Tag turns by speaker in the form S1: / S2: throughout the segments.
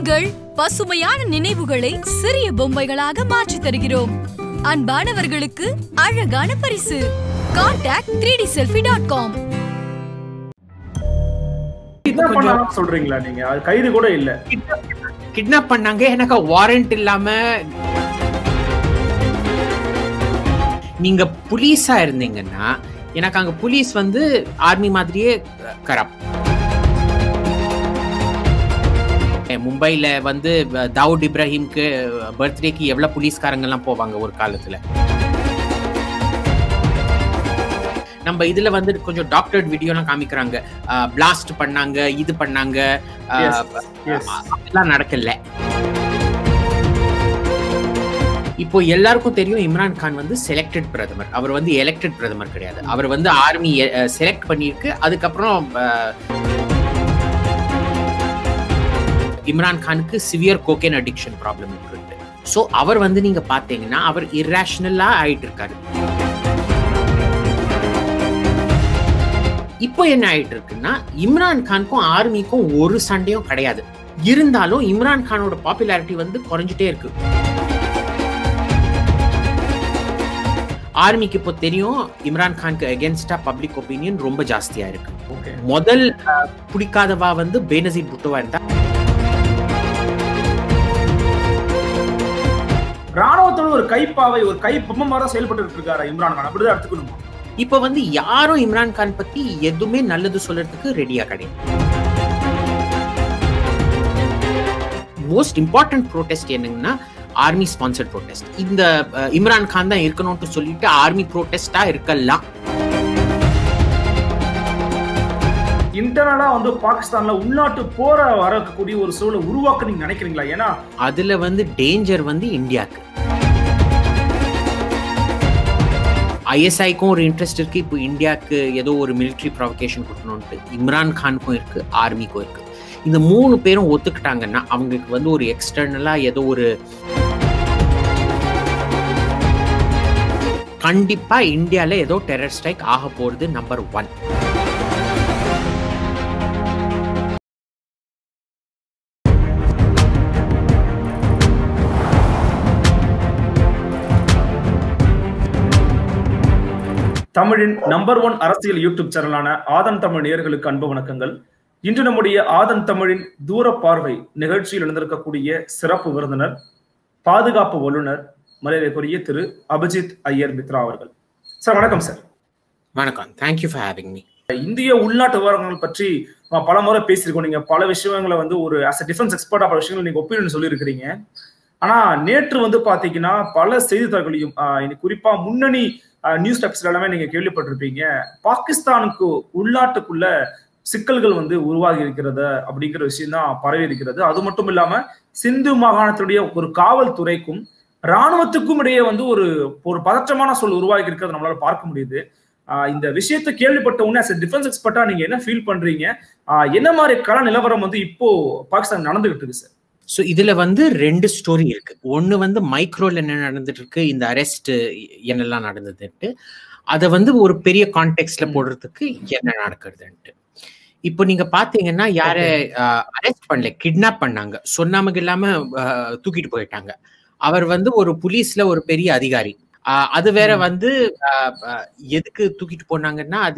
S1: உங்கள் பசுமையான நினைவுகளை சிறிய பொம்மைகளாக மாற்றி தருகிறோம். அன்பானவர்களுக்கு அழகான பரிசு. Contact 3dselfie.com.
S2: சொல்றீங்களா நீங்க? அது கைது கூட இல்ல,
S3: கிட்னாப் பண்ணாங்க. எனக்கு வாரண்ட் இல்லாம நீங்க புலிஸா இருந்தீங்கன்னா, எனக்கு அங்க புலிஸ் வந்து ஆர்மி மாதிரியே கரப்ட். மும்பைல வந்து தாவூத் இப்ராஹிம்க்கு பர்த்டேக்கு எவ்வளவு போலீஸ்காரங்க எல்லாம் போவாங்க ஒரு காலத்துல. நம்ம இதுல வந்து கொஞ்சம் டாக்டர்ட் வீடியோ எல்லாம் காமிக்கிறாங்க. பிளாஸ்ட் பண்ணாங்க, இது பண்ணாங்க, அதெல்லாம் நடக்கல. இப்போ எல்லாருக்கும் தெரியும் இம்ரான் கான் வந்து செலக்டட் பிரதமர். அவர் வந்து எலெக்டட் பிரதமர் கிடையாது. அவர் வந்து ஆர்மி செலக்ட் பண்ணிருக்கு. அதுக்கப்புறம் இம்ரான் கானுக்கு சிவியர் கோகேன் அடிக்ஷன் ப்ராப்ளம் இருக்கு. ஸோ அவர் வந்து நீங்க பாத்தீங்கன்னா அவர் இர்ரேஷனலா ஆயிட்டு இருக்காரு. இப்போ என்ன ஆயிட்டு இருக்குன்னா, இம்ரான் கானுக்கும் ஆர்மிக்கும் ஒரு சண்டையும் கிடையாது. இருந்தாலும் இம்ரான் கானோட பாப்புலாரிட்டி வந்து குறைஞ்சிட்டே இருக்கு. ஆர்மிக்கு இப்போ தெரியும் இம்ரான் கானுக்கு அகேன்ஸ்டா பப்ளிக் ஒப்பீனியன் ரொம்ப ஜாஸ்தியா இருக்கு. முதல் பிடிக்காதவா வந்து பேனசீர் புட்டோவா இருந்தா.
S2: ராணுவத்தோட ஒரு கைப்பாவை, ஒரு கை பொம்மை செயல்பட்டு இருக்காரு இம்ரான் கான். அப்படிதான் எடுத்துக்கணும்.
S3: இப்ப வந்து யாரும் இம்ரான் கான் பத்தி எதுவுமே நல்லது சொல்றதுக்கு ரெடியா கிடையாது. மோஸ்ட் இம்பார்ட்டன்ட் ப்ரோட்டெஸ்ட் என்னங்கன்னா ஆர்மி ஸ்பான்சர்ட் ப்ரோட்டெஸ்ட். இந்த இம்ரான் கான் தான் இருக்கணும்னு சொல்லிட்டு ஆர்மி ப்ரோட்டெஸ்டா இருக்கலாம்.
S2: இன்டர்னலா வந்து பாகிஸ்தான்ல உள்நாட்டு போற வரக்கூடிய ஒரு சூழலை உருவாக்க நீங்க நினைக்கிறீங்களா? ஏன்னா
S3: அதுல வந்து டேஞ்சர் வந்து இந்தியாவுக்கு. ஐஎஸ்ஐக்கும் ஒரு இன்ட்ரெஸ்ட் இருக்கு. இப்போ இந்தியாவுக்கு ஏதோ ஒரு மிலிட்ரி ப்ரொவோகேஷன் கொடுக்கணும்ட்டு இம்ரான் கானுக்கும் இருக்கு, ஆர்மிக்கும் இருக்கு. இந்த மூணு பேரும் ஒத்துக்கிட்டாங்கன்னா அவங்களுக்கு வந்து ஒரு எக்ஸ்டர்னலா ஏதோ ஒரு கண்டிப்பா இந்தியால ஏதோ டெரர் ஸ்ட்ரைக் ஆக போறது நம்பர் 1.
S2: தமிழின் நம்பர் 1 அரசியல் யூடியூப் சேனலான ஆதன் தமிழ் நேயர்களுக்கு அன்பு வணக்கங்கள். இன்று நம்முடைய ஆதன் தமிழின் தூர பார்வை நிகழ்ச்சியில் இணைந்திருக்கக்கூடிய சிறப்பு விருந்தினர், பாதுகாப்பு வல்லுநர், மரியாதைக்குரிய திரு அபிஜித் ஐயர் மித்ரா அவர்கள். சார் வணக்கம். சார்
S3: வணக்கம். Thank you for having me.
S2: இந்திய உள்நாட்டு விவகாரங்கள் பற்றி பல முறை பேசியிருக்கோம். நீங்க பல விஷயங்களை வந்து ஒரு ஆஸ் அ டிஃபென்ஸ் எக்ஸ்பர்ட்டா பல விஷயங்கள் நீங்க ஒப்பீனியன் சொல்லியிருக்கிறீங்க. ஆனா நேற்று வந்து பாத்தீங்கன்னா பல செய்தித்தாள்களையும் குறிப்பா முன்னணி நியூஸ் டெக்ஸ்ட் எல்லாமே நீங்க கேள்விப்பட்டிருப்பீங்க, பாகிஸ்தானுக்கு உள்நாட்டுக்குள்ள சிக்கல்கள் வந்து உருவாகி இருக்கிறது அப்படிங்கிற விஷயம் தான் பரவி இருக்கிறது. அது மட்டும் இல்லாம சிந்து மாகாணத்துடைய ஒரு காவல்துறைக்கும் இராணுவத்துக்கும் இடையே வந்து ஒரு பதற்றமான சூழல் உருவாகி இருக்கிறது நம்மளால பார்க்க முடியுது. இந்த விஷயத்தை கேள்விப்பட்ட உடனே as a டிஃபென்ஸ் எக்ஸ்பர்ட்டா நீங்க என்ன ஃபீல் பண்றீங்க? என்ன மாதிரி கள நிலவரம் வந்து இப்போ பாகிஸ்தான் நடந்துகிட்டு இருக்கு சார்?
S3: ஸோ இதுல வந்து 2 ஸ்டோரி இருக்கு. ஒன்னு வந்து மைக்ரோல என்ன நடந்துட்டு இருக்கு, இந்த அரெஸ்ட் என்னெல்லாம் நடந்ததுன்ட்டு, அதை வந்து ஒரு பெரிய கான்டெக்ட்ல போடுறதுக்கு என்ன நடக்கிறதுன்ட்டு. இப்போ நீங்க பாத்தீங்கன்னா யார அரெஸ்ட் பண்ணல, கிட்னாப் பண்ணாங்க. சொன்னாம இல்லாம தூக்கிட்டு போயிட்டாங்க. அவர் வந்து ஒரு போலீஸ்ல ஒரு பெரிய அதிகாரி. அது வேற வந்து எதுக்கு தூக்கிட்டு போனாங்கன்னா, அது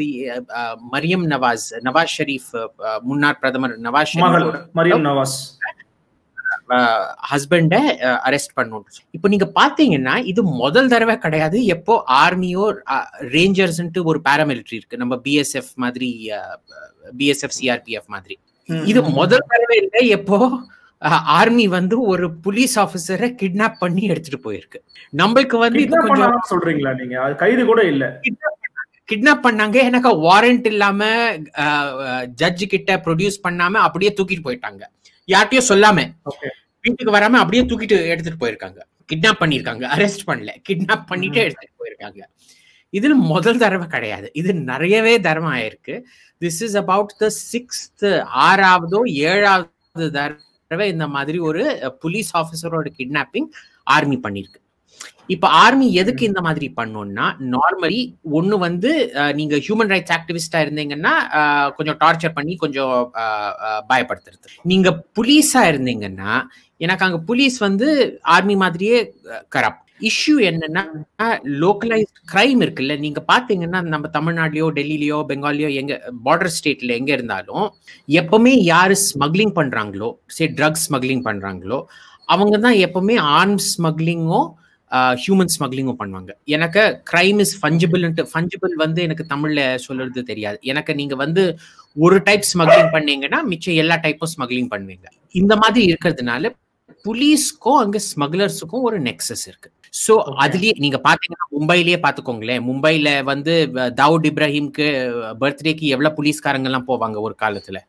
S3: நவாஸ் ஷெரீப், முன்னாள் பிரதமர் நவாஸ்
S2: நவாஸ்
S3: ஹஸ்பண்ட அரெஸ்ட் பண்ணும். இப்போ நீங்க பாத்தீங்கன்னா இது முதல் தடவை கிடையாது. எப்போ ஆர்மியோ ரேஞ்சர்ஸ் ஒரு பாராமிலிட்டரி இருக்கு, நம்ம பிஎஸ்எஃப் மாதிரி, பிஎஸ்எஃப் சிஆர்பிஎஃப் மாதிரி. இது முதல் தடவை இல்லை எப்போ ஆர்மி வந்து ஒரு போலீஸ் ஆபீசரை கிட்னாப் பண்ணி எடுத்துட்டு போயிருக்கு. நம்மளுக்கு வந்து இது கொஞ்சம்
S2: சொல்றீங்களா நீங்க? அது கைது கூட இல்ல,
S3: கிட்னாப் பண்ணாங்க. எனக்கு வாரண்ட் இல்லாம ஜட்ஜு கிட்ட ப்ரொடியூஸ் பண்ணாம அப்படியே தூக்கிட்டு போயிட்டாங்க. யார்ட்டையும் சொல்லாம வீட்டுக்கு வராம அப்படியே தூக்கிட்டு எடுத்துட்டு போயிருக்காங்க. கிட்னாப் பண்ணிருக்காங்க, அரெஸ்ட் பண்ணல, கிட்னாப் பண்ணிட்டு எடுத்துட்டு போயிருக்காங்க. இதுல முதல் தடவை கிடையாது, இது நிறையவே தடவை ஆயிருக்கு. This is about the 6th 6வது 7வது தடவை இந்த மாதிரி ஒரு போலீஸ் ஆபீசரோட கிட்னாப்பிங் ஆர்மி பண்ணிருக்கு. இப்ப ஆர்மி எதுக்கு இந்த மாதிரி பண்ணோம்னா, நார்மலி ஒண்ணு வந்து நீங்க ஹியூமன் ரைட்ஸ் ஆக்டிவிஸ்டா இருந்தீங்கன்னா கொஞ்சம் டார்ச்சர் பண்ணி கொஞ்சம் பயப்படுத்துறது. நீங்க புலீஸா இருந்தீங்கன்னா, எனக்கு அங்க புலீஸ் வந்து ஆர்மி மாதிரியே கரப்ட். இஷ்யூ என்னன்னா லோக்கலைஸ்ட் கிரைம் இருக்குல்ல. நீங்க பாத்தீங்கன்னா நம்ம தமிழ்நாட்டிலயோ டெல்லியிலயோ பெங்காலியோ எங்க பார்டர் ஸ்டேட்ல எங்க இருந்தாலும் எப்பவுமே யாரு ஸ்மக்லிங் பண்றாங்களோ, ட்ரக்ஸ் ஸ்மக்லிங் பண்றாங்களோ, அவங்க தான் எப்பவுமே ஆர்ம்ஸ் ஸ்மக்லிங்கும் ஹியூமன் ஸ்மக்லிங்கும் பண்ணுவாங்க. எனக்கு கிரைம் இஸ் ஃபஞ்சிபிள் வந்து எனக்கு தமிழ்ல சொல்றது தெரியாது. எனக்கு நீங்க வந்து ஒரு டைப் ஸ்மக்லிங் பண்ணீங்கன்னா மிச்சம் எல்லா டைப்பும் ஸ்மக்லிங் பண்ணுவீங்க. இந்த மாதிரி இருக்கிறதுனால புலீஸ்க்கும் அங்க ஸ்மக்லர்ஸுக்கும் ஒரு நெக்ஸஸ் இருக்கு. சோ அதுலயே நீங்க பாத்தீங்கன்னா மும்பைலயே பாத்துக்கோங்களேன். மும்பைல வந்து தாவூத் இப்ராஹிம்க்கு பர்த்டேக்கு எவ்வளவு போலீஸ்காரங்க எல்லாம் போவாங்க ஒரு காலத்துல.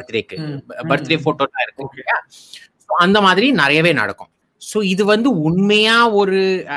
S3: பர்த்டே போட்டோ தான் இருக்கு. அந்த மாதிரி நிறையவே நடக்கும். சோ இது வந்து உண்மையா ஒரு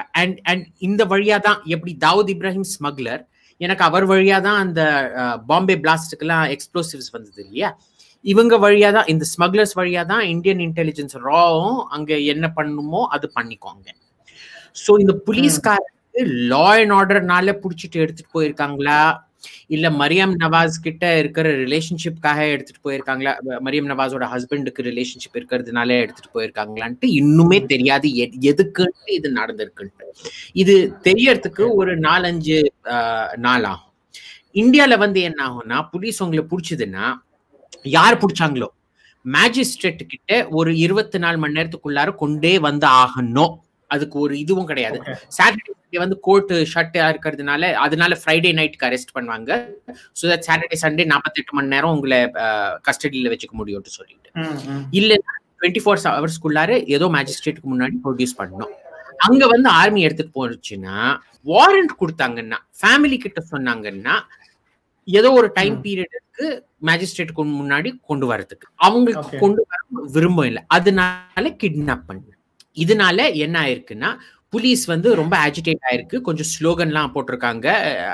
S3: இந்த வழியா தான் எப்படி தாவூத் இப்ராஹிம் ஸ்மக்லர், எனக்கு அவர் வழியா தான் அந்த பாம்பே பிளாஸ்டுக்கு எல்லாம் எக்ஸ்ப்ளோசிவ்ஸ் வந்தது இல்லையா. இவங்க வழியா தான், இந்த ஸ்மக்லர்ஸ் வழியா தான் இந்தியன் இன்டெலிஜென்ஸ் ராவும் அங்க என்ன பண்ணுமோ அது பண்ணிக்குவாங்க. சோ இந்த போலீஸ்காரருக்கு லா அண்ட் ஆர்டர்னால புடிச்சிட்டு எடுத்துட்டு போயிருக்காங்களா, இல்ல மரியம் நவாஸ் கிட்ட இருக்கிற ரிலேஷன்ஷிப்காக எடுத்துட்டு போயிருக்காங்களா, மரியம் நவாஸோட ஹஸ்பண்டுக்கு ரிலேஷன்ஷிப் இருக்கிறதுனால எடுத்துட்டு போயிருக்காங்களான்ட்டு இன்னுமே தெரியாது எதுக்குன்ட்டு இது நடந்திருக்குன்ட்டு. இது தெரியறதுக்கு ஒரு 4-5 நாள் ஆகும். இந்தியால வந்து என்ன ஆகும்னா, போலீஸ் உங்களை புடிச்சதுன்னா யார் பிடிச்சாங்களோ மேஜிஸ்ட்ரேட் கிட்ட ஒரு 24 மணி நேரத்துக்குள்ளார கொண்டே வந்து ஆகணும். அதுக்கு ஒரு இதுவும் கிடையாது. சாட்டர்டே வந்து கோர்ட் ஷட் இருக்கிறதுனால அதனால ஃப்ரைடே நைட்டுக்கு அரெஸ்ட் பண்ணுவாங்க. சோ தட் சாட்டர்டே சண்டே 48 மணி நேரம் உங்களை கஸ்டடியில வச்சுக்க முடியும்னு சொல்லிட்டு. இல்லைன்னா 24 ஹவர்ஸ்க்குள்ளார ஏதோ மேஜிஸ்ட்ரேட்டுக்கு முன்னாடி ப்ரொடியூஸ் பண்ணணும். அங்க வந்து ஆர்மி எடுத்துட்டு போச்சுன்னா வாரண்ட் கொடுத்தாங்கன்னா, ஃபேமிலி கிட்ட சொன்னாங்கன்னா ஏதோ ஒரு டைம் பீரியடுக்கு மேஜிஸ்ட்ரேட்டுக்கு முன்னாடி கொண்டு வரதுக்கு அவங்களுக்கு கொண்டு வர விரும்பம் இல்லை. அதனால கிட்னாப் பண்ணு. இதனால என்ன ஆயிருக்குன்னா புலீஸ் வந்து ரொம்ப ஆஜிடேட் ஆயிருக்கு. கொஞ்சம் ஸ்லோகன்லாம் போட்டிருக்காங்க.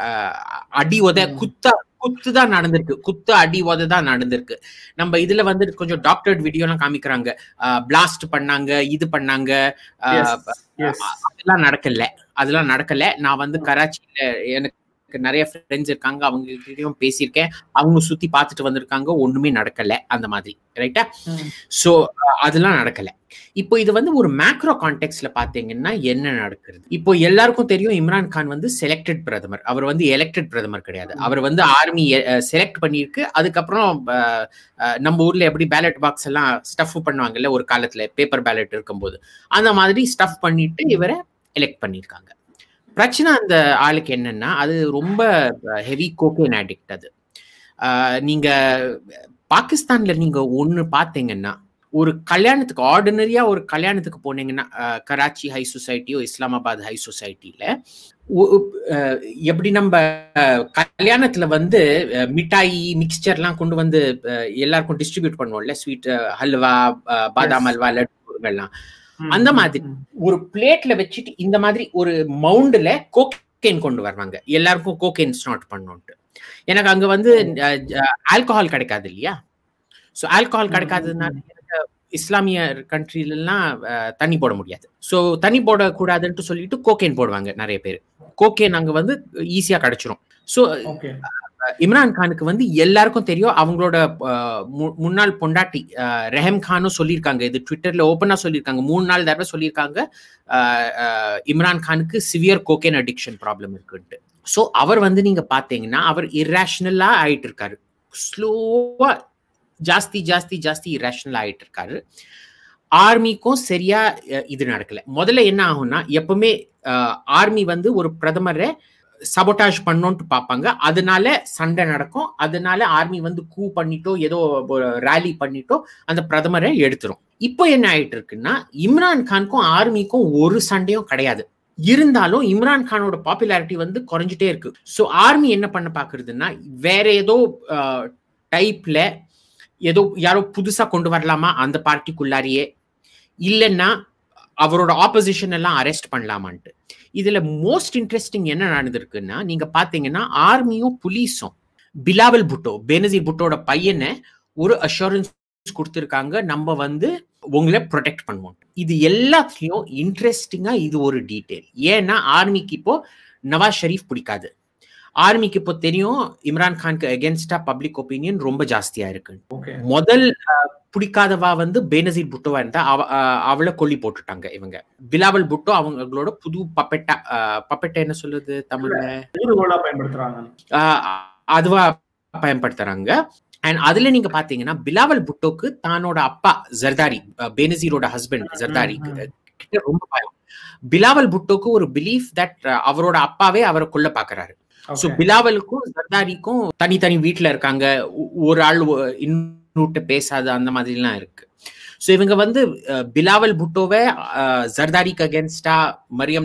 S3: அடி உத குத்து தான் நடந்திருக்கு. குத்து அடி உத தான் நடந்திருக்கு. நம்ம இதுல வந்து கொஞ்சம் டாக்டர்ட் வீடியோ எல்லாம் காமிக்கிறாங்க. பிளாஸ்ட் பண்ணாங்க, இது பண்ணாங்க. அதெல்லாம் நடக்கல. நான் வந்து கராச்சியில எனக்கு நிறைய ஃப்ரெண்ட்ஸ் இருக்காங்க, அவங்க கிட்டயும் பேசியிருக்கேன். அவங்க சுத்தி பார்த்துட்டு வந்திருக்காங்க. ஒண்ணுமே நடக்கல அந்த மாதிரி. ரைட்டா? சோ அதெல்லாம் நடக்கல. இப்போ இது வந்து ஒரு மேக்ரோ கான்டெக்ட்ல பாத்தீங்கன்னா என்ன நடக்குது? இப்போ எல்லாருக்கும் தெரியும் இம்ரான் கான் வந்து செலக்டட் பிரதமர். அவர் வந்து எலெக்டட் பிரதமர் கிடையாது. அவர் வந்து ஆர்மி செலக்ட் பண்ணிருக்கு. அதுக்கப்புறம் நம்ம ஊர்ல எப்படி பேலட் பாக்ஸ் எல்லாம் ஸ்டஃப் பண்ணுவாங்கல்ல ஒரு காலத்துல, பேப்பர் பேலட் இருக்கும்போது, அந்த மாதிரி ஸ்டஃப் பண்ணிட்டு இவரை எலெக்ட் பண்ணிருக்காங்க. பிரச்சனை அந்த ஆளுக்கு என்னன்னா, அது ரொம்ப ஹெவி கோகேன் அடிக்ட். அது நீங்க பாகிஸ்தான்ல நீங்க ஒண்ணு பாத்தீங்கன்னா, ஒரு கல்யாணத்துக்கு ஆர்டினரியா ஒரு கல்யாணத்துக்கு போனீங்கன்னா, Karachi high society Islamabad high சொசைட்டில எப்படி நம்ம கல்யாணத்துல வந்து மிட்டாய் மிக்சர்லாம் கொண்டு வந்து எல்லாருக்கும் டிஸ்ட்ரிபியூட் பண்ணுவோம்ல, ஸ்வீட் ஹல்வா, பாதாம் ஹல்வா, லட்டுலாம், அந்த மாதிரி ஒரு பிளேட்ல வச்சுட்டு இந்த மாதிரி ஒரு மவுண்ட்ல கோகேன் கொண்டு வருவாங்க. எல்லாருக்கும் கோகேன் ஸ்டார்ட் பண்ணோன்ட்டு. எனக்கு அங்க வந்து ஆல்கஹால் கிடைக்காது இல்லையா. சோ ஆல்கஹால் கிடைக்காததுனால இஸ்லாமிய கண்ட்ரில எல்லாம் தண்ணி போட முடியாது. சோ தண்ணி போடக்கூடாதுன்னு சொல்லிட்டு கோகேன் போடுவாங்க நிறைய பேர். கோகேன் அங்க வந்து ஈஸியா கிடைச்சிரும். சோ இம்ரான் கானுக்கு வந்து எல்லாருக்கும் தெரியும். அவங்களோட முன்னாள் பொண்டாட்டி ரெஹம் கானும் சொல்லியிருக்காங்க, இது ட்விட்டர்ல ஓப்பனா சொல்லியிருக்காங்க, 3 நாள் தடவை சொல்லியிருக்காங்க, இம்ரான் கானுக்கு சிவியர் கோகேன் அடிக்ஷன் ப்ராப்ளம் இருக்குன்ட்டு. சோ அவர் வந்து நீங்க பாத்தீங்கன்னா அவர் இர்ரேஷனலா ஆயிட்டு இருக்காரு. ஸ்லோவா ஜாஸ்தி இர்ரேஷனல் ஆயிட்டு இருக்காரு. ஆர்மிக்கும் சரியா இது நடக்கல. முதல்ல என்ன ஆகும்னா, எப்பவுமே ஆர்மி வந்து ஒரு பிரதமரை சபோட்டாஜ் பண்ணோன்ட்டு பார்ப்பாங்க. அதனால சண்டை நடக்கும். அதனால ஆர்மி வந்து கூ பண்ணிட்டோ ஏதோ ரேலி பண்ணிட்டோ அந்த பிரதமரை எடுத்துரும். இப்போ என்ன ஆயிட்டு இருக்குன்னா, இம்ரான் கானுக்கும் ஆர்மிக்கும் ஒரு சண்டையும் கிடையாது. இருந்தாலும் இம்ரான் கானோட பாப்புலாரிட்டி வந்து குறைஞ்சிட்டே இருக்கு. ஸோ ஆர்மி என்ன பண்ண பாக்குறதுன்னா, வேற ஏதோ டைப்ல ஏதோ யாரோ புதுசா கொண்டு வரலாமா அந்த பார்ட்டிக்குள்ளாரியே, இல்லைன்னா அவரோட ஆப்போசிஷன் எல்லாம் அரெஸ்ட் பண்ணலாமான்ட்டு. இதுல மோஸ்ட் இன்ட்ரெஸ்டிங் என்ன நடந்திருக்குன்னா, நீங்க பாத்தீங்கன்னா ஆர்மியும் புலீஸும் பிலாவல் புட்டோ, பேனசீர் புட்டோட பையனை ஒரு அஷூரன்ஸ் கொடுத்திருக்காங்க, நம்ம வந்து உங்களை ப்ரொடெக்ட் பண்ணுவோம். இது எல்லாத்துலயும் இன்ட்ரெஸ்டிங்கா இது ஒரு டீடைல். ஏன்னா ஆர்மிக்கு இப்போ நவாஸ் ஷெரீப் பிடிக்காது. ஆர்மிக்கு இப்போ தெரியும் இம்ரான்கானுக்கு அகேன்ஸ்டா பப்ளிக் ஒப்பீனியன் ரொம்ப ஜாஸ்தியா இருக்கு. முதல் பிடிக்காதவா வந்து பேனசீர் புட்டோவா இருந்தா அவளை கொல்லி போட்டுட்டாங்க இவங்க. பிலாவல் புட்டோ அவங்களோட புது பப்பெட்டை என்ன சொல்லுது தமிழ்ல அதுவா பயன்படுத்துறாங்க. அண்ட் அதுல நீங்க பாத்தீங்கன்னா பிலாவல் புட்டோக்கு தானோட அப்பா ஜர்தாரி, பேனசீரோட ஹஸ்பண்ட் ஜர்தாரி கிட்ட ரொம்ப பயம். பிலாவல் புட்டோக்கு ஒரு பிலீஃப் தட் அவரோட அப்பாவே அவரை கொல்ல பாக்குறாரு. சோ பிலாவலுக்கும் ஜர்தாரிக்கும் தனித்தனி வீட்டுல இருக்காங்க, ஒரு ஆள் இன்னொரு பேசாத அந்த மாதிரி எல்லாம் இருக்கு. சோ இவங்க வந்து பிலாவல் புட்டோவை ஜர்தாரிக்கு அகேன்ஸ்டா மரியம்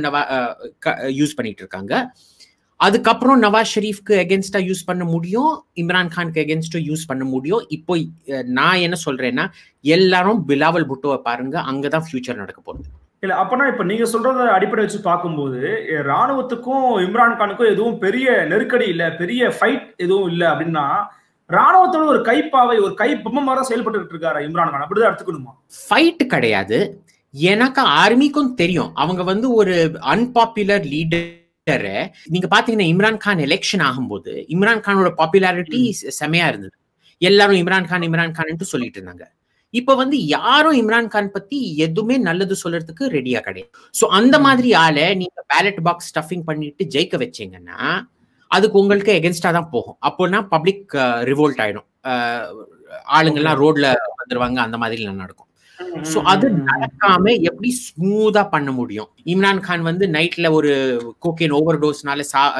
S3: யூஸ் பண்ணிட்டு இருக்காங்க. அதுக்கப்புறம் நவாஸ் ஷெரீஃப்க்கு அகேன்ஸ்டா யூஸ் பண்ண முடியும், இம்ரான்கானுக்கு அகேன்ஸ்டா யூஸ் பண்ண முடியும். இப்போ நான் என்ன சொல்றேன்னா எல்லாரும் பிலாவல் புட்டோவை பாருங்க, அங்கதான் ஃபியூச்சர் நடக்க போகுது.
S2: இல்ல அப்பனா இப்ப நீங்க சொல்றத அடிப்படை வச்சு பார்க்கும்போது ராணுவத்துக்கும் இம்ரான்கானுக்கும் எதுவும் பெரிய நெருக்கடி இல்ல, பெரிய ஃபைட் எதுவும் இல்ல அப்படின்னா ராணுவத்தோட ஒரு கைப்பாவை ஒரு கை பொம்மை செயல்பட்டு இருக்காரு இம்ரான்கான், அப்படிதான் எடுத்துக்கணுமா?
S3: ஃபைட் கிடையாது. எனக்கு ஆர்மிக்கும் தெரியும் அவங்க வந்து ஒரு அன்பாப்புலர் லீடர். நீங்க பாத்தீங்கன்னா இம்ரான்கான் எலெக்ஷன் ஆகும்போது இம்ரான்கானோட பாப்புலாரிட்டி செமையா இருந்தது. எல்லாரும் இம்ரான்கான் சொல்லிட்டு இருந்தாங்க. இப்ப வந்து யாரும் இம்ரான்கான் பத்தி எதுவுமே நல்லது சொல்றதுக்கு ரெடியா கிடையாது. சோ அந்த மாதிரி ஆளை நீங்க பேலட் பாக்ஸ் ஸ்டஃபிங் பண்ணிட்டு ஜெயிக்க வச்சீங்கன்னா அதுக்கு உங்களுக்கு எகென்ஸ்டா தான் போகும். அப்போனா பப்ளிக் ரிவோல்ட் ஆயிடும், ஆளுங்கெல்லாம் ரோட்ல வந்துருவாங்க, அந்த மாதிரி நடக்கும். சோ அது நடக்காம எப்படி ஸ்மூதா பண்ண முடியும்? இம்ரான்கான் வந்து நைட்ல ஒரு கோகேன் ஓவர் டோஸ்னால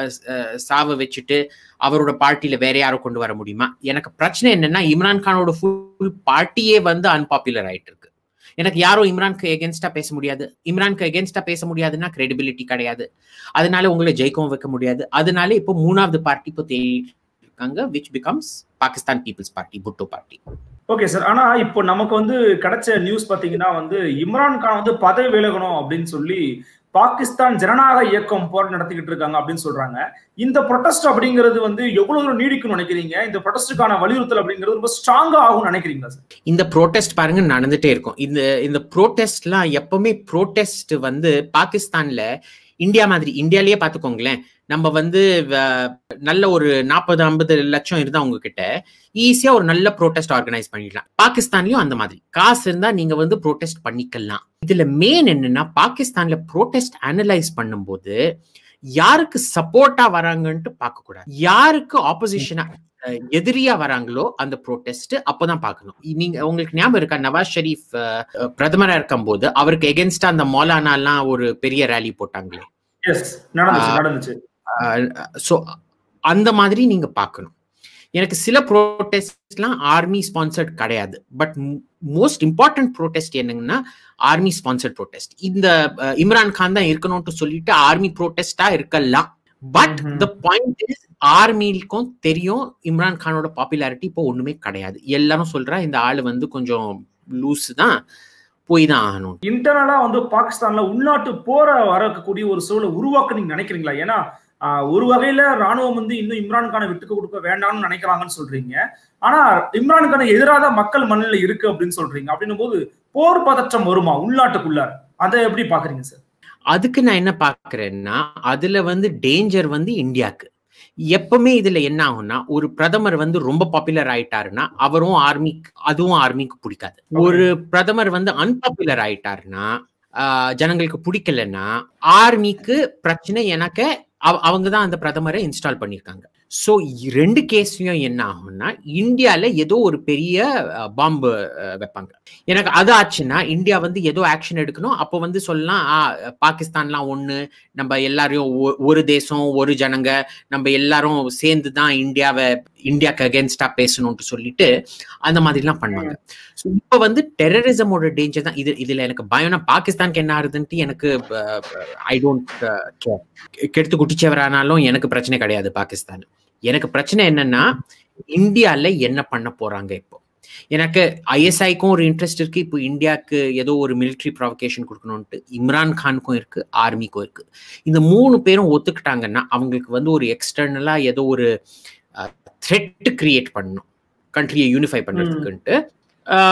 S3: சாவ வச்சுட்டு அவரோட பார்ட்டியில வேற யாரும் கொண்டு வர முடியுமா? எனக்கு பிரச்சனை என்னன்னா இம்ரான்கானோட ஃபுல் பார்ட்டியே வந்து அன்பாப்புலர் ஆயிட்டு இருக்கு. எனக்கு யாரும் இம்ரானுக்கு எகென்ஸ்டா பேச முடியாது. இம்ரானுக்கு எகென்ஸ்டா பேச முடியாதுன்னா கிரெடிபிலிட்டி கிடையாது. அதனால உங்களை ஜெயிக்கவும் வைக்க முடியாது. அதனால இப்போ மூணாவது பார்ட்டி இப்போ தேடிட்டு இருக்காங்க, which becomes Pakistan people's party, Bhutto party.
S2: Okay sir. ஆனா இப்போ நமக்கு வந்து கிடைச்ச நியூஸ் பாத்தீங்கன்னா வந்து இம்ரான்கான் வந்து பதவி விலகணும் அப்படின்னு சொல்லி பாகிஸ்தான் ஜனநாயக இயக்கம் போராட்டம் நடத்திக்கிட்டு இருக்காங்க அப்படின்னு சொல்றாங்க. இந்த ப்ரொடெஸ்ட் அப்படிங்கிறது வந்து எவ்வளவு தூரம் நீடிக்கும்னு நினைக்கிறீங்க? இந்த ப்ரொடெஸ்டுக்கான வலியுறுத்தல் அப்படிங்கிறது ரொம்ப ஸ்ட்ராங்கா ஆகும்னு நினைக்கிறீங்களா சார்?
S3: இந்த ப்ரோட்டெஸ்ட் பாருங்க நடந்துட்டே இருக்கும். இந்த ப்ரோட்டெஸ்ட்லாம் எப்பவுமே ப்ரோட்டெஸ்ட் வந்து பாகிஸ்தான்ல இந்தியா மாதிரி, இந்தியாலேயே பாத்துக்கோங்களேன், நம்ம வந்து நல்ல ஒரு 40-50 லட்சம் இருந்தா உங்ககிட்ட ஈஸியா ஒரு நல்ல ப்ரோட்டெஸ்ட் ஆர்கனைஸ் பண்ணிடலாம். பாகிஸ்தான்லயும் அந்த மாதிரி காசு இருந்தா நீங்க வந்து ப்ரோட்டெஸ்ட் பண்ணிக்கலாம். இதுல மெயின் என்னன்னா பாகிஸ்தான்ல ப்ரோட்டெஸ்ட் அனலைஸ் பண்ணும்போது யாருக்கு சப்போர்ட்டா வராங்கன்ட்டு பார்க்க கூடாது, யாருக்கு ஆப்போசிஷனா எதிரியா வராங்களோ அந்த ப்ரோட்டெஸ்ட் அப்பதான் பார்க்கணும். நீங்க உங்களுக்கு ஞாபகம் இருக்கா, நவாஸ் ஷெரீப் பிரதமரா இருக்கும் போது அவருக்கு எகென்ஸ்டா அந்த மௌலானா எல்லாம் ஒரு பெரிய ரேலி போட்டாங்களே. சோ அந்த மாதிரி நீங்க பார்க்கணும். எனக்கு சில ப்ரோட்டெஸ்ட்லாம் ஆர்மி ஸ்பான்சர்ட் கிடையாது, பட் மோஸ்ட் இம்பார்ட்டன்ட் ப்ரோட்டெஸ்ட் என்னங்கன்னா ஆர்மி ஸ்பான்சர்ட் ப்ரோட்டெஸ்ட். இந்த இம்ரான்கான் தான் இருக்கணும்னு சொல்லிட்டு ஆர்மி ப்ரோட்டெஸ்டா இருக்கலாம். பட் த பாயிண்ட் இஸ் ஆர்மிக்கும் தெரியும் இம்ரான்கானோட பாப்புலாரிட்டி இப்போ ஒண்ணுமே கிடையாது. எல்லாரும் சொல்றா இந்த ஆளு வந்து கொஞ்சம் லூஸ் தான், போய் தான் ஆகணும்.
S2: இன்டர்னலா வந்து பாகிஸ்தான்ல உள்நாட்டு போற வரக்கூடிய ஒரு சூழலை உருவாக்க நீங்க நினைக்கிறீங்களா? ஏன்னா ஒரு வகையில ராணுவம் வந்து இன்னும் இம்ரான்கானை விட்டுக்க கொடுக்க வேண்டாம்னு நினைக்கிறாங்கன்னு சொல்றீங்க. ஆனா இம்ரான்கானுக்கு எதிராக மக்கள் மண்ணில் இருக்கு அப்படின்னு சொல்றீங்க. அப்படின்னும் போது போர் பதற்றம் வருமா உள்நாட்டுக்குள்ளார? அதை எப்படி பாக்குறீங்க சார்?
S3: அதுக்கு நான் என்ன பாக்குறேன்னா அதுல வந்து டேஞ்சர் வந்து இந்தியாவுக்கு. எப்பவுமே இதுல என்ன ஆகும்னா ஒரு பிரதமர் வந்து ரொம்ப பாப்புலர் ஆயிட்டாருன்னா அவரும் அதுவும் ஆர்மிக்கு பிடிக்காது. ஒரு பிரதமர் வந்து அன்பாப்புலர் ஆயிட்டாருன்னா ஜனங்களுக்கு பிடிக்கலன்னா ஆர்மிக்கு பிரச்சனை. எனக்கு அவங்கதான் அந்த பிரதமரை இன்ஸ்டால் பண்ணிருக்காங்க. சோ ரெண்டு கேஸ்லயும் என்ன ஆகும்னா இந்தியால ஏதோ ஒரு பெரிய பாம்பு வைப்பாங்க. எனக்கு அது ஆச்சுன்னா இந்தியா வந்து ஏதோ ஆக்ஷன் எடுக்கணும். அப்போ வந்து சொல்லலாம் பாகிஸ்தான்லாம் ஒண்ணு, நம்ம எல்லாரையும் ஒரு தேசம் ஒரு ஜனங்க, நம்ம எல்லாரும் சேர்ந்துதான் இந்தியாவுக்கு அகேன்ஸ்டா பேசணும்னு சொல்லிட்டு அந்த மாதிரிலாம் பண்ணுவாங்க. ஸோ இப்போ வந்து டெரரிசமோட டேஞ்சர் தான் இதுல எனக்கு பயம்னா பாகிஸ்தானுக்கு என்ன ஆகுதுன்ட்டு எனக்கு ஐ டோன்ட் கேர். கெடுத்து குட்டிச்சவரானாலும் எனக்கு பிரச்சனை கிடையாது பாகிஸ்தான். எனக்கு பிரச்சனை என்னன்னா இந்தியால என்ன பண்ண போறாங்க இப்போ. எனக்கு ஐஎஸ்ஐக்கும் ஒரு இன்ட்ரெஸ்ட் இருக்கு, இப்போ இந்தியாவுக்கு ஏதோ ஒரு மிலிட்ரி ப்ரொவகேஷன் கொடுக்கணும்ட்டு இம்ரான்கானுக்கும் இருக்கு, ஆர்மிக்கும் இருக்கு. இந்த 3 பேரும் ஒத்துக்கிட்டாங்கன்னா அவங்களுக்கு வந்து ஒரு எக்ஸ்டர்னலா ஏதோ ஒரு த்ரெட் கிரியேட் பண்ணணும் கண்ட்ரியை யூனிஃபை பண்றதுக்குன்ட்டு.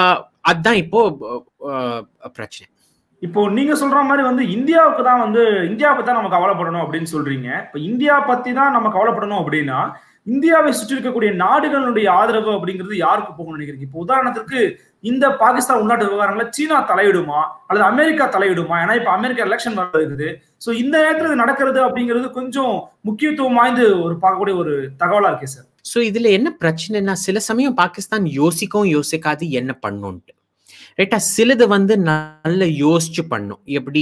S3: அதுதான் இப்போ பிரச்சனை.
S2: இப்போ நீங்க சொல்ற மாதிரி வந்து இந்தியாவுக்கு தான் வந்து இந்தியா பத்தி தான் நம்ம கவலைப்படணும் அப்படின்னு சொல்றீங்க. இப்ப இந்தியா பத்தி தான் நம்ம கவலைப்படணும் அப்படின்னா இந்தியாவை சுற்றி இருக்கக்கூடிய நாடுகளுடைய ஆதரவு அப்படிங்கிறது யாருக்கு போகணும்னு நினைக்கிறீங்க? இப்போ உதாரணத்துக்கு இந்த பாகிஸ்தான் உள்நாட்டு விவகாரங்கள சீனா தலையிடுமா அல்லது அமெரிக்கா தலையிடுமா? ஏன்னா இப்ப அமெரிக்கா எலெக்ஷன் வருது. சோ இந்த நேரத்துல இது நடக்கிறது அப்படிங்கிறது கொஞ்சம் முக்கியத்துவம் வாய்ந்து ஒரு பார்க்கக்கூடிய ஒரு தகவலா இருக்கே சார்.
S3: சோ இதுல என்ன பிரச்சனைனா சில சமயம் பாகிஸ்தான் யோசிக்காது என்ன பண்ணும்ட்டு. ரைட்டா, சிலது வந்து நல்ல யோசிச்சு பண்ணும். எப்படி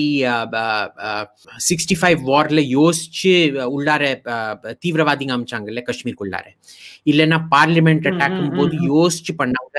S3: 65 வார்ல யோசிச்சு உள்ளார தீவிரவாதிங்க அமைச்சாங்கல்ல காஷ்மீருக்குள்ளார, இல்லைன்னா பார்லிமெண்ட் அட்டாக்கும் போது யோசிச்சு பண்ணாங்க,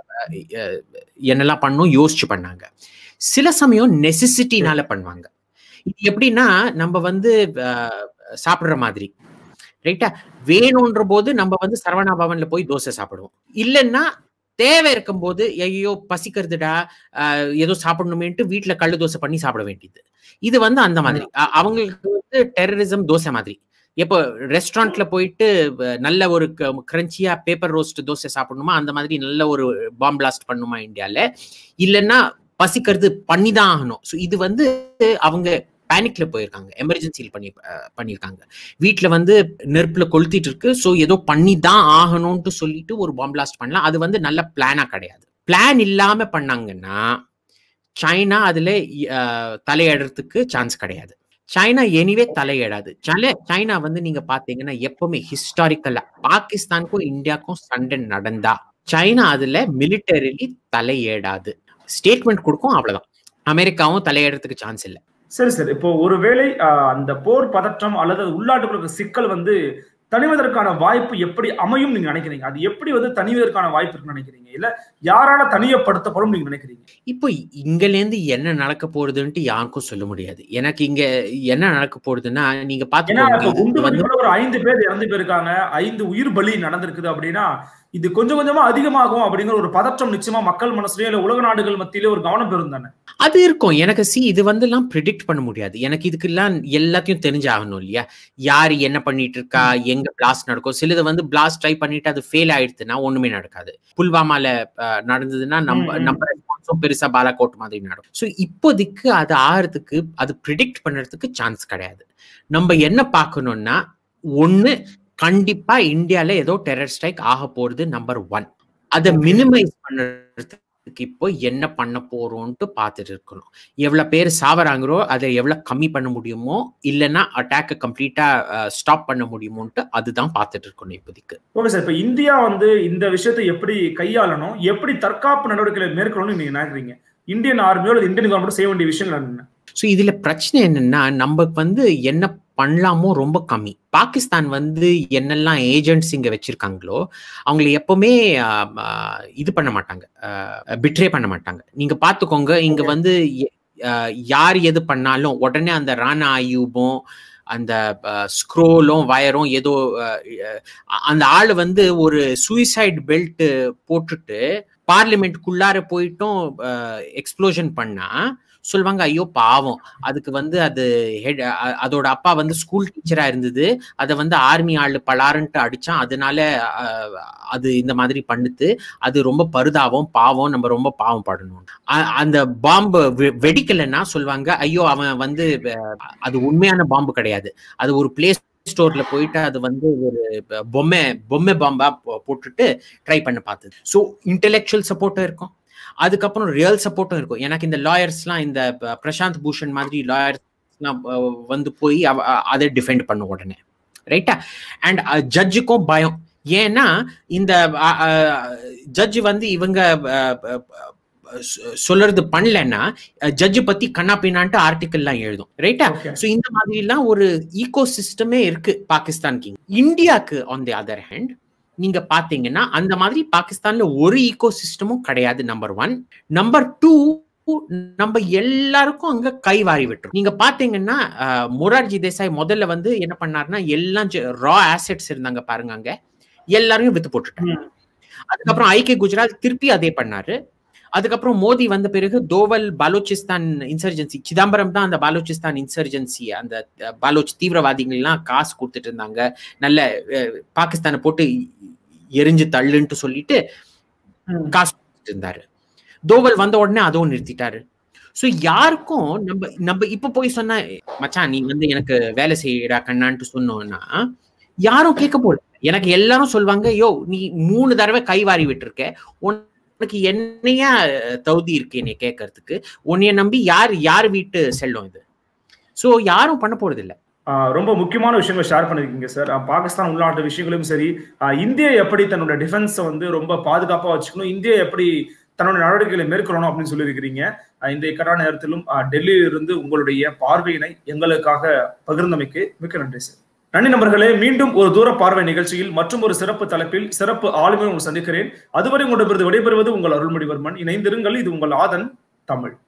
S3: என்னெல்லாம் பண்ணும் யோசிச்சு பண்ணாங்க. சில சமயம் நெசசிட்டினால பண்ணுவாங்க. இது எப்படின்னா நம்ம வந்து சாப்பிடுற மாதிரி, ரைட்டா, வேணும்ன்ற போது நம்ம வந்து சரவணா பவன்ல போய் தோசை சாப்பிடுவோம். இல்லைன்னா தேவை இருக்கும் போது ஐயோ பசிக்கிறதுடா ஏதோ சாப்பிடணுமேன்ட்டு வீட்டுல கள்ளு தோசை பண்ணி சாப்பிட வேண்டியது. இது வந்து அந்த மாதிரி அவங்களுக்கு வந்து டெரரிசம் தோசை மாதிரி. எப்போ ரெஸ்டாரண்ட்ல போயிட்டு நல்ல ஒரு கிரன்ச்சியா பேப்பர் ரோஸ்ட் தோசை சாப்பிடணுமா, அந்த மாதிரி நல்ல ஒரு பாம் பிளாஸ்ட் பண்ணுமா இந்தியால, இல்லைன்னா பசிக்கிறது பண்ணிதான் ஆகணும். ஸோ இது வந்து அவங்க பேனிக்ல போயிருக்காங்க, எமர்ஜென்சியில் பண்ணியிருக்காங்க. வீட்டுல வந்து நெருப்புல கொளுத்திட்டு இருக்கு, ஸோ ஏதோ பண்ணிதான் ஆகணும்னு சொல்லிட்டு ஒரு பாம் பிளாஸ்ட் பண்ணலாம். அது வந்து நல்ல பிளானா கிடையாது. பிளான் இல்லாம பண்ணாங்கன்னா சைனா அதுல தலையிடுறதுக்கு சான்ஸ் கிடையாது. சைனா எனிவே தலையிடாது. சைனா வந்து நீங்க பாத்தீங்கன்னா எப்பவுமே ஹிஸ்டாரிக்கலா பாகிஸ்தானுக்கும் இந்தியாவுக்கும் சண்டை நடந்தா சைனா அதுல மிலிட்டரிலி தலையிடாது, ஸ்டேட்மெண்ட் கொடுக்கும், அவ்வளவுதான். அமெரிக்காவும் தலையிடுறதுக்கு சான்ஸ் இல்லை.
S2: சரி சார், இப்போ ஒருவேளை அந்த போர் பதற்றம் அல்லது உள்நாட்டுக்குள்ள சிக்கல் வந்து தணிவதற்கான வாய்ப்பு எப்படி அமையும் நீங்க நினைக்கிறீங்க? அது எப்படி வந்து தணிவதற்கான வாய்ப்பு இருக்குன்னு நினைக்கிறீங்க? இல்ல யாரால தனியப்படுத்தப்படும் நீங்க நினைக்கிறீங்க?
S3: இப்போ இங்கல இருந்து என்ன நடக்க போறதுன்ட்டு யாருக்கும் சொல்ல முடியாது. எனக்கு இங்க என்ன நடக்க போறதுன்னா நீங்க பாத்தீங்கன்னா
S2: ஒரு 5 பேர் இறந்து போயிருக்காங்க, 5 உயிர் பலி நடந்திருக்குது அப்படின்னா இது கொஞ்சம் கொஞ்சமா அதிகமாகும் அப்படிங்கிற ஒரு பதற்றம் நிச்சயமா மக்கள் மனசுலயே இல்ல உலக நாடுகள் மத்தியிலே ஒரு கவனம் பெறும் தானே?
S3: அது இருக்கும். எனக்கு இது வந்து எல்லாம் ப்ரிடிக்ட் பண்ண முடியாது. எனக்கு இதுக்கெல்லாம் எல்லாத்தையும் தெரிஞ்சாகணும் இல்லையா? யாரு என்ன பண்ணிட்டு இருக்கா, எங்க பிளாஸ்ட் நடக்கும். சிலது வந்து பிளாஸ்ட் ட்ரை பண்ணிட்டு அது ஃபெயில் ஆயிடுச்சுன்னா ஒண்ணுமே நடக்காது. புல்வாமால நடந்ததுன்னா நம்ம ரெஸ்பான்ஸும் பெருசா பாலாகோட் மாதிரி நடக்கும். ஸோ இப்போதைக்கு அது ஆகிறதுக்கு அது ப்ரிடிக்ட் பண்றதுக்கு சான்ஸ் கிடையாது. நம்ம என்ன பார்க்கணும்னா, ஒண்ணு கண்டிப்பா இந்தியால ஏதோ டெரர் ஸ்ட்ரைக் ஆக போறது நம்பர் 1. அதை மினிமைஸ் பண்றதுக்கு இப்போ என்ன பண்ண போறோம்ட்டு பார்த்துட்டு இருக்கணும். எவ்வளவு பேர் சாவறாங்களோ அதை எவ்வளவு கம்மி பண்ண முடியுமோ, இல்லைன்னா அட்டாக்க கம்ப்ளீட்டா ஸ்டாப் பண்ண முடியுமோன்ட்டு அதுதான் பார்த்துட்டு இருக்கணும் இப்போதைக்கு.
S2: ஓகே சார், இப்ப இந்தியா வந்து இந்த விஷயத்தை எப்படி கையாளணும், எப்படி தற்காப்பு நடவடிக்கைகளை மேற்கொள்ளணும் நீங்க நினைக்கிறீங்க? இந்தியன் ஆர்மியோட இந்தியன் கவர்மெண்ட் செய்ய வேண்டிய விஷயங்கள் என்ன?
S3: ஸோ இதுல பிரச்சனை என்னன்னா, நம்ம வந்து என்ன பண்ணலாமோ ரொம்ப கம்மி. பாகிஸ்தான் வந்து என்னெல்லாம் ஏஜென்ட்ஸ் இங்க வச்சிருக்காங்களோ அவங்களை எப்பவுமே இது பண்ண மாட்டாங்க, பிட்ரே பண்ண மாட்டாங்க. நீங்க பாத்துக்கோங்க, இங்க வந்து யார் எது பண்ணாலும் உடனே அந்த ராணா அயூபும் அந்த ஸ்க்ரோலும் வயரும் ஏதோ அந்த ஆளு வந்து ஒரு சூசைட் பெல்ட் போட்டுட்டு பார்லிமெண்ட்குள்ளார போயிட்டும் எக்ஸ்ப்ளோஷன் பண்ணா சொல்லுவாங்க ஐயோ பாவம், அதுக்கு வந்து அது அதோட அப்பா வந்து ஸ்கூல் டீச்சரா இருந்தது, அதை வந்து ஆர்மி ஆளு பலாரன்ட்டு அடிச்சான், அதனால அது இந்த மாதிரி பண்ணுது, அது ரொம்ப பருதாவும் பாவம், நம்ம ரொம்ப பாவம் படணும். அந்த பாம்பு வெடிக்கலைன்னா சொல்லுவாங்க ஐயோ அவன் வந்து அது உண்மையான பாம்பு கிடையாது, அது ஒரு பிளேஸ் ஸ்டோர்ல போயிட்டு அது வந்து ஒரு பொம்மை பாம்பா போட்டுட்டு ட்ரை பண்ண பார்த்தது. ஸோ இன்டெலெக்சுவல் சப்போர்ட்டும் இருக்கும், அதுக்கப்புறம் ரியல் சப்போர்ட்டும் இருக்கும். எனக்கு இந்த லாயர்ஸ்லாம், இந்த பிரசாந்த் பூஷன் மாதிரி லாயர்ஸ்லாம் வந்து போய் அதை டிஃபெண்ட் பண்ண உடனே, ரைட்டா. அண்ட் ஜட்ஜுக்கும் பயம், ஏன்னா இந்த ஜட்ஜ் வந்து இவங்க சொல்றது பண்ணலன்னா ஜட்ஜ் பத்தி கண்ணா பின்னான்ட்டு ஆர்டிக்கல்லாம் எழுதும், ரைட்டா. சோ இந்த மாதிரி எல்லாம் ஒரு ஈகோ சிஸ்டமே இருக்கு பாகிஸ்தானுக்கு. இந்தியாவுக்கு ஆன் தி அதர் ஹேண்ட் நீங்க பாத்தீங்கன்னா அந்த மாதிரி பாகிஸ்தான்ல ஒரு ஈகோ சிஸ்டமும் கிடையாது, நம்பர் 1. நம்பர் 2, நம்ம எல்லாருக்கும் அங்க கை வாரி விட்டுரும். நீங்க பாத்தீங்கன்னா மொரார்ஜி தேசாய் முதல்ல வந்து என்ன பண்ணாருன்னா, எல்லாம் ரா ஆசெட்ஸ் இருந்தாங்க பாருங்க, அங்க எல்லாரையும் வித்து போட்டுட்டாங்க. அதுக்கப்புறம் ஐக்கிய குஜராத் திருப்பி அதே பண்ணாரு. அதுக்கப்புறம் மோடி வந்த பிறகு தோவல் பாலோச்சிஸ்தான் இன்சர்ஜென்சி, சிதம்பரம் தான் அந்த பாலோச்சிஸ்தான் இன்சர்ஜென்சி, அந்த பாலோச் தீவிரவாதிகள்லாம் காசு கொடுத்துட்டு இருந்தாங்க, நல்ல பாகிஸ்தானை போட்டு எரிஞ்சு தள்ளுன்ட்டு சொல்லிட்டு காசு கொடுத்துட்டு இருந்தாரு. தோவல் வந்த உடனே அதுவும் நிறுத்திட்டாரு. சோ யாருக்கும் நம்ம இப்ப போய் சொன்னா மச்சான் நீ வந்து எனக்கு வேலை செய்யடா கண்ணான்ட்டு சொன்னோம்னா யாரும் கேட்க போல. எனக்கு எல்லாரும் சொல்லுவாங்க, யோ நீ 3 தடவை கை வாரி விட்டுருக்க, உனக்கு என்னையா தகுதி இருக்கு என்னை கேட்கறதுக்கு, உன்னைய நம்பி யார் வீட்டு செல்லும் இது. சோ யாரும் பண்ண போறது இல்லை.
S2: ரொம்ப முக்கியமான விஷயங்களை ஷேர் பண்ணிருக்கீங்க சார். பாகிஸ்தான் உள்நாட்டு விஷயங்களும் சரி, இந்தியா எப்படி தன்னோட டிஃபென்ஸை வந்து ரொம்ப பாதுகாப்பா வச்சுக்கணும், இந்தியா எப்படி தன்னோட நடவடிக்கைகளை மேற்கொள்ளணும் அப்படின்னு சொல்லியிருக்கிறீங்க. இந்த இக்கட்டான நேரத்திலும் டெல்லியில இருந்து உங்களுடைய பார்வையினை எங்களுக்காக பகிர்ந்தமைக்கு மிக்க நன்றி சார். நன்றி நண்பர்களே. மீண்டும் ஒரு தூர பார்வை நிகழ்ச்சியில் மற்றும் ஒரு சிறப்பு தலைப்பில் சிறப்பு ஆளுமை உங்களை சந்திக்கிறேன். அதுவரை உங்களிடமிருந்து விடைபெறுவது உங்கள் அருள்மொழிவர்மன். இணைந்திருங்கள். இது உங்கள் ஆதன் தமிழ்.